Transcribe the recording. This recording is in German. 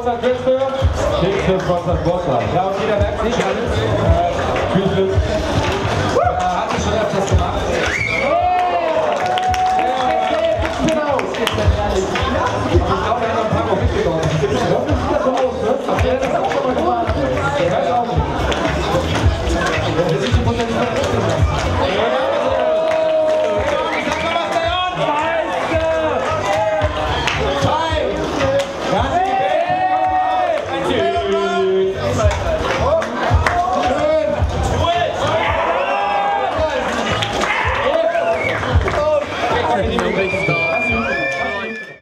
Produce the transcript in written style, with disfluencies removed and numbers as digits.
sponsert Künste, Künste sponsert Sportler. Ja, und jeder merkt sich alles. Füße. Hat sich schon öfters gemacht. Genau. Ich glaube, er hat noch ein paar noch mitgenommen. Das sieht das so aus, ne? Ach, der hat das auch schon mal gemacht. Der weiß auch nicht. Das ist die Potenzial.